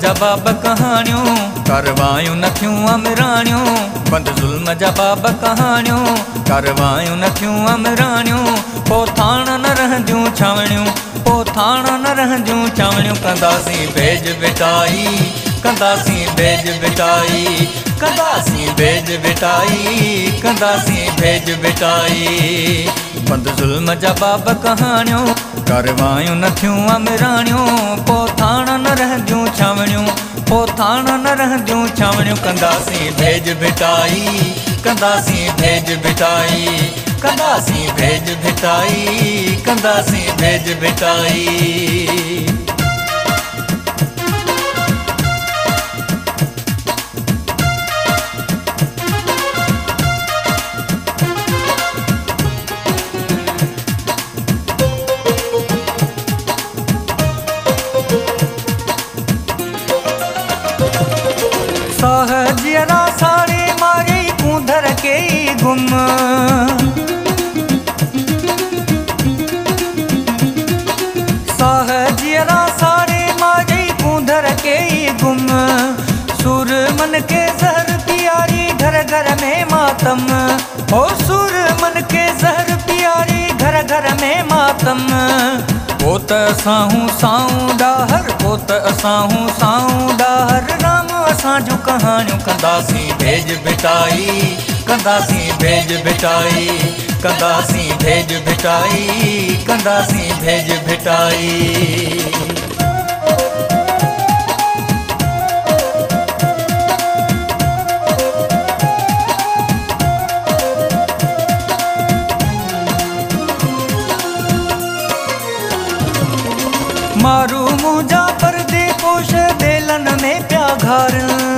जा बाब कहानियूं कारवायूं न थियूं अमराणियूं। बंद ज़ुल्म जा बाब कहानियूं कारवायूं न थियूं अमराणियूं। पो थाण न रहंदियूं छावणियूं, पो थाण न रहंदियूं छावणियूं। कंदासीं बेज बिटाई, कंदासीं बेज बिटाई, कंदासीं बेज बिटाई, कंदासीं बेज बिटाई। बंद ज़ुल्म जा बाब कहानियूं कारवायूं न थियूं अमराणियूं। पो थाण न रहंदियूं छावणियूं, पो थाण न रहंदियूं छावणियूं। कंदासीं बेज बिटाई, कंदासीं बेज बिटाई, कंदासीं बेज बिटाई, कंदासीं बेज बिटाई। साहजियरा साड़ी मारी कूंधर के गुम। साहजियरा साड़ी मारी कूंधर के गुम। सुर मन के जहर पियारी घर घर में मातम। ओ सुर मन के जहर पियारी घर घर में मातम। पोत असाहूं साऊं डाहर, पोत असाहूं साऊं डाहर। राम असांजूं कहानियूं कंदासीं बेज बिटाई, कंदासीं बेज बिटाई, कंदासीं बेज बिटाई, कंदासीं बेज बिटाई। मारू मुंहिंजा परदे पोश बेलन में प्या घार।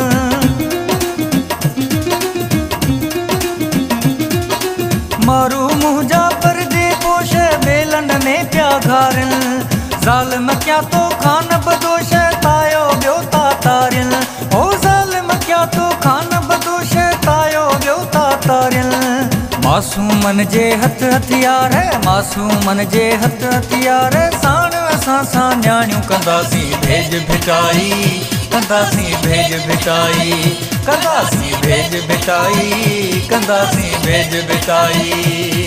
मारू मुंहिंजा परदे पोश बेलन में प्या घार। ज़ालिम क्या तो खान बदोश तायो ॿियो ता तारियल। ओ ज़ालिम क्या तो खान बदोश तायो ॿियो ता तारियल। मासूमन जे हथ हथियार, मासूमन जे हथ हथियार। साण असां सां न्याणियूं कंदासीं बेज बिटाई, कंदासीं बेज बिटाई, कंदासीं बेज बिटाई, कंदासीं बेज बिटाई।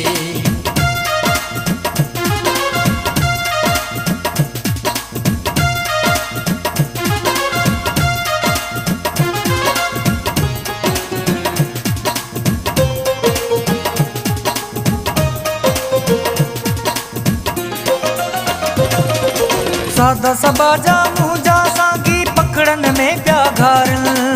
सादा सबाजा मुंहिंजा सागी पखड़न में प्या घार।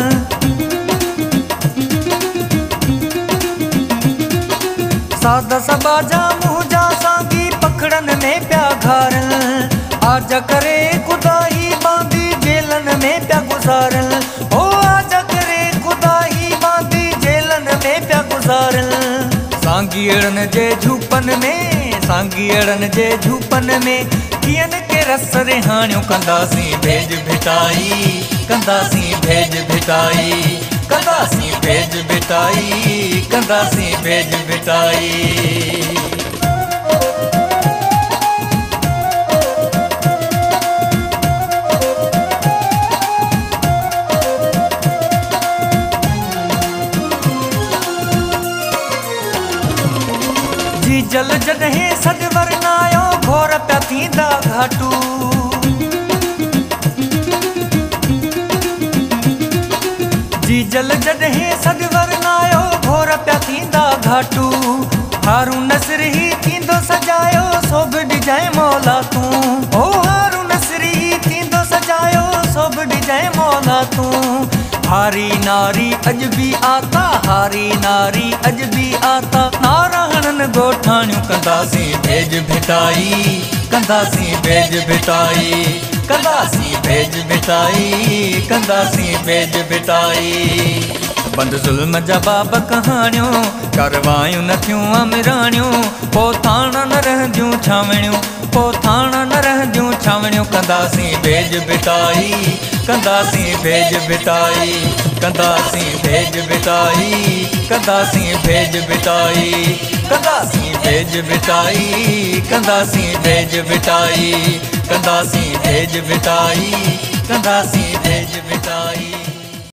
सादा सबाजा मुंहिंजा सागी पखड़न में प्या घार। आजा करे खुदाई बांधी जेलन में प्या गुज़ारल। ओ आजा करे खुदाई बांधी जेलन में प्या गुज़ारल। सांगीअड़न जे झूपन में, सांगीअड़न जे झूपन में। कियन के रस रिहाणियूं कंदासीं बेज बिटाई, कंदासीं बेज बिटाई, कंदासीं बेज बिटाई, कंदासीं बेज बिटाई। जी जल जॾहिं सॾवर नायो घोर पिया थींदा घाटू। जी जल जॾहिं सॾवर नायो घोर पिया थींदा घाटू। हारून नसर ही थींदो सजायो सोभ ॾिजांइ मौला तूं। ओ हारून नसर ही थींदो सजायो सोभ ॾिजांइ मौला तूं। हारी नारी अॼु बि आता, हारी नारी अॼु बि आता। नारायणन ॻोठाणियूं कंदासीं बेज बिटाई, कंदासीं बेज बिटाई, कंदासीं बेज बिटाई, कंदासीं बेज बिटाई। बंद ज़ुल्म जा बाब कहानियूं कारवायूं न थियूं अमराणियूं। पो थाण न रहंदियूं छावणियूं, पो थाण न रहंदियूं छावणियूं। कंदासीं बेज बिटाई, कंदासीं बेज बिटाई, कंदासीं बेज बिटाई, कंदासीं बेज बिटाई, कंदासीं बेज बिटाई, कंदासीं बेज बिटाई, कंदासीं बेज बिटाई, कंदासीं सेज बिताई।